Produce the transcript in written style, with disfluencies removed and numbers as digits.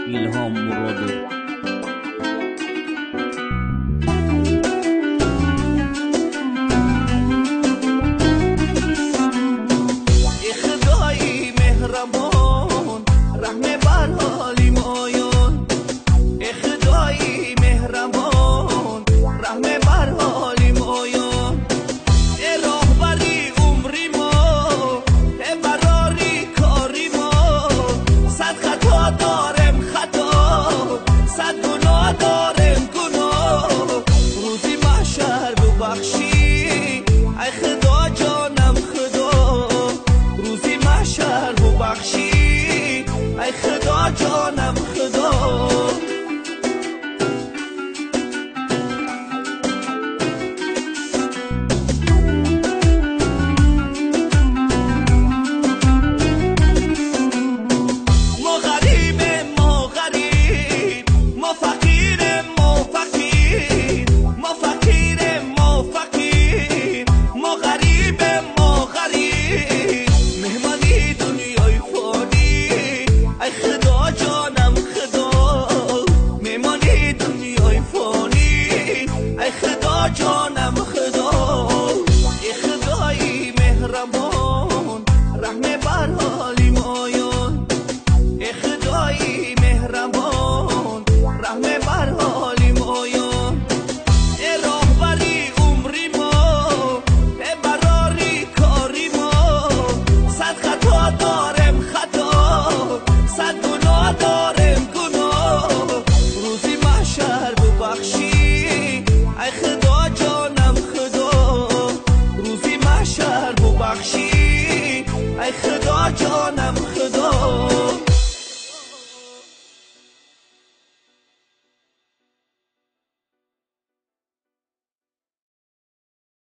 ایلهام مرادی. ای خدا جانم خدا ما غریبیم ما غریب ما فقیریم ما فقیر ما فقیریم ما فقیر ما غریبیم ما غریب مهمانی دنیای فانی ای خدا جانم خدا میمانی دنیای فانی ای خدا جانم خدا ای خدای مهربان رحم بر حالیم آیان ای خدای مهربان رحم بر حالیم آیان ای راهبری عمری ما ای براری کاری ما صد خطا دارم خطا صد گناه دارم گناه روزی محشر ببخشی ای خدا جانم خدا روزی محشر ببخشی ای خدا جانم